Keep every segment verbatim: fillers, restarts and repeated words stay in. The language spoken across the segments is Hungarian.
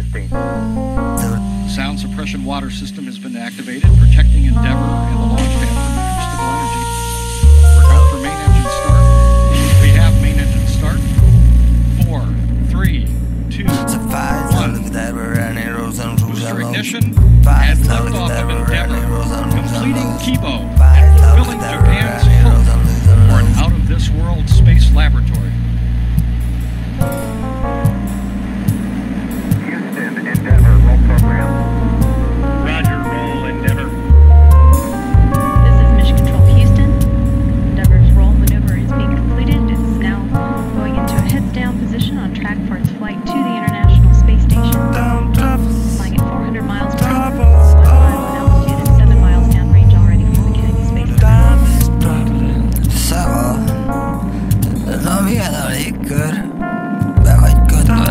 Christine. The sound suppression water system has been activated, protecting Endeavour and the launch pad from mystical energy. We're go for main engine start. We have main engine start. Four, three, two, one. Booster ignition and liftoff of Endeavour, completing Kibo and fulfilling Japan's hope for an out-of-this-world space laboratory. Houston, Endeavour, roll program. Roger, roll Endeavour. This is Mission Control Houston. Endeavour's roll maneuver is being completed. It's now going into a heads-down position on track for its flight to the International Space Station. Flying at four hundred miles per hour, one mile in altitude and seven miles downrange already from the Kennedy Space Center. Nem ilyen elég kör. Be vagy kötve.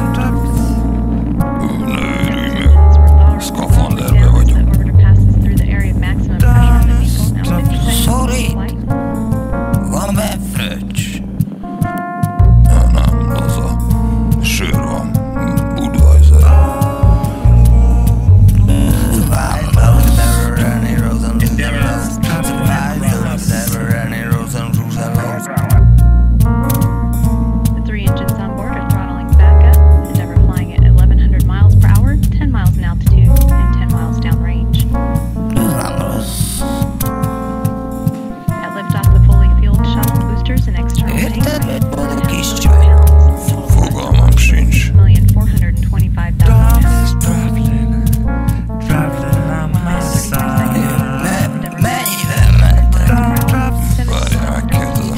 Ne örülj meg. Szkafanderbe vagyok. Sorry. Van be fröccs. Nem, az a sör van. Budweiser. The three engines on board are throttling back up. Endeavour flying at eleven hundred miles per hour, ten miles in altitude, and ten miles downrange. At liftoff, the fully fueled shuttle boosters and external tanks Fogalmam sincs. one million four hundred twenty-five thousand pounds. Mennyivel mentek? Várj, megkérdezem.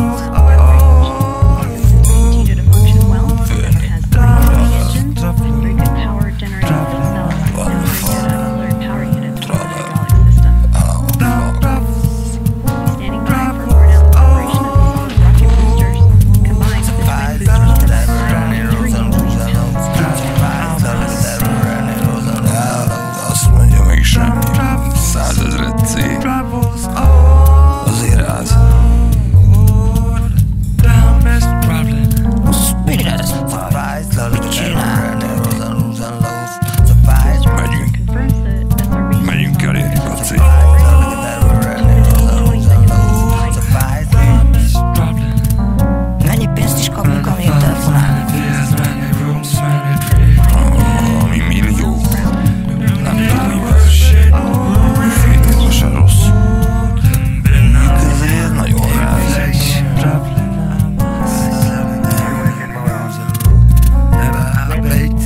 Continue to function well. Endeavour has three engines, very good power generating fuel cells, and very good auxiliary power units for the hydraulic system. Standing by for burnout operation of the solid rocket boosters. Combined, the twin boosters provide three million pounds. Azt mondja meg semmi. Százezret C. Azért ráz. Mi lesz? Mit csináltok? Megyünk. Confirms that S R B Megyünk, elérjük a célt. Mennyi pénzt is kapunk, amiért telefonálni? Ami millió. Nem tudom, mi van. Fényezve se rossz. Ezért nagyon ráz. Never, I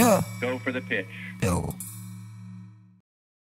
Ja. Go for the pitch. Jo.